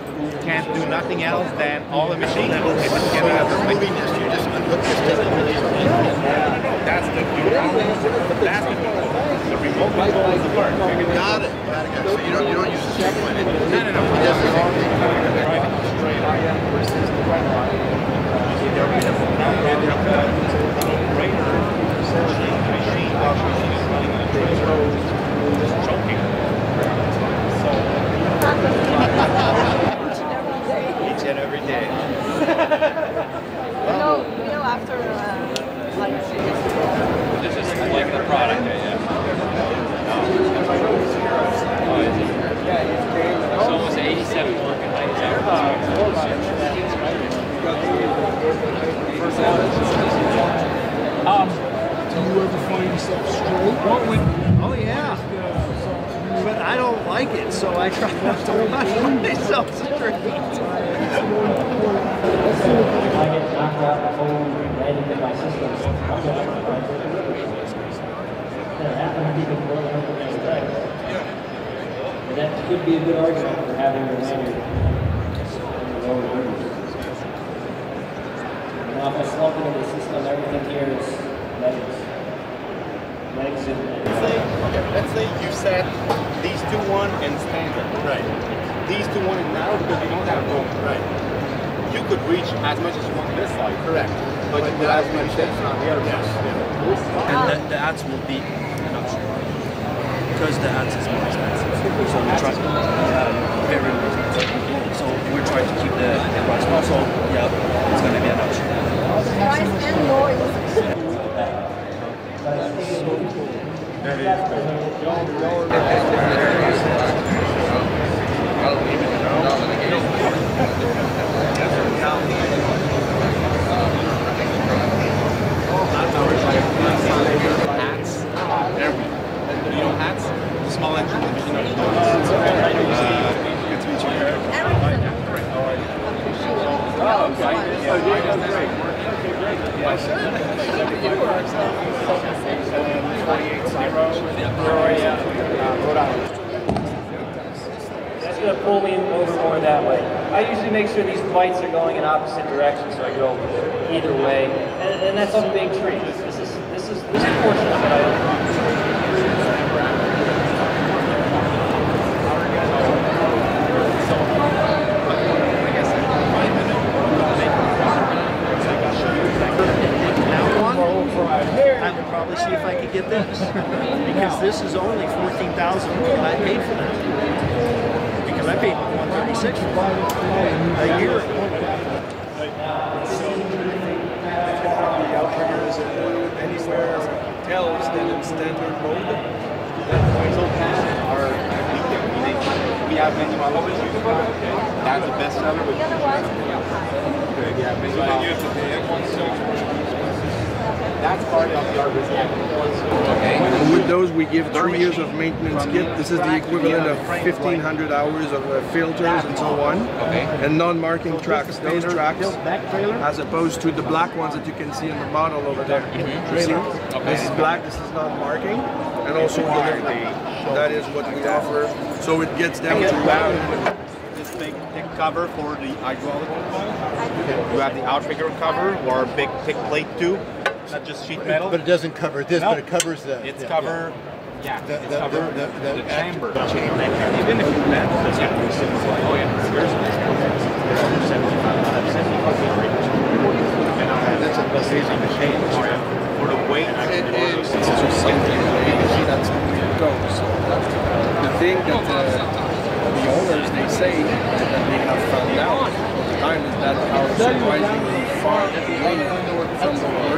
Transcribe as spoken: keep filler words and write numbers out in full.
who can't do nothing else than all the machines put together as a moving this, you just unhook this thing. That's the that's the the remote control is the part. Got it. Got it. Got it. So you don't you don't use the straight one. No, no, no. It does the same thing. Straight iron versus the right line. There is a machine is running in a trailer, just choking. So each and every day. You know, you know after uh, like This is like the product, yeah. It's almost eighty-seven working heights. Um, do you ever find yourself straight? What would, Oh yeah, but I don't like it, so I try not to find myself straight. I get knocked out cold, right into my system. I'm going to That happened to people growing up in the day. And that could be a good argument for having a manual in the lower rooms. Now, if I slump into the system, everything here is legs. Legs and Let's say, okay, let's say you set these two one and standard. Right. These two one and narrow because you don't have room. Right. You could reach as much as you want this side. Correct. But, but you have much that's not the other side. Yeah. And the, the ads will be an option because the ads is more expensive. So we try uh, very expensive. So we're trying to keep the, the price low. So yeah, it's going to be an option. price and noise. Hats, everything. You know hats? The small engine division of the Good to meet you. Oh, great. That's going to pull me over more that way. I usually make sure these lights are going in opposite directions, so I go either way. And, and that's on a big tree. This is this is this portion of it I don't I would probably see if I could get this, because this is only fourteen thousand what I paid for that, because I paid one thirty-six for it a year ago. The outriggers anywhere else than in standard mode. Our we have many models. That's the best seller. The other one? We have many models. That's part of the Arbor. And with those, we give three years of maintenance kit. This is the equivalent of fifteen hundred hours of uh, filters and so on. And non-marking tracks. Those tracks, as opposed to the black ones that you can see in the model over there. You see? This is black, this is non-marking. And also delivery. That is what we offer. So it gets down to This big thick cover for the hydraulic coil. You have the outrigger cover or a big thick plate tube. Not just sheet metal. But it doesn't cover this, No. but it covers the... It's yeah, cover, yeah, The, it's the, cover the, the, the chamber. chamber. Even if you meant this, yeah. Oh yeah. That's a precision machine. For the weight, It is. It's just something that you can see that's the way it goes. The thing that uh, the owners, they say that they have found out all the time is that our surprisingly far away from the